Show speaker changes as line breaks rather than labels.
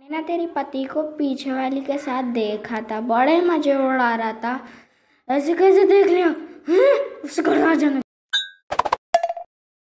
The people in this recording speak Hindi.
मैंने ना तेरी पति को पीछे वाली के साथ देखा था, बड़े मजे उड़ा रहा था। ऐसे कैसे देख लिया? उससे घर आ जाना।